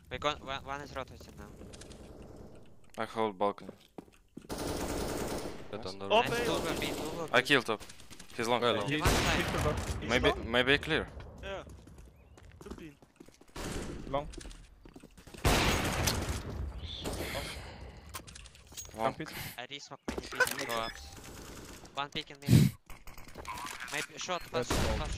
We got one is rotating now. I hold balcony. Get on the Oh, roof. Nice, babe. two will be, two will I be. killed top. He's long. Well, He He's one side. picked the door. He's Maybe long? maybe clear. Yeah. Could be. Long. Long. Pit. I re-smoke many pieces and go ups. One peek in mid. Maybe short, That's flash, all. flash.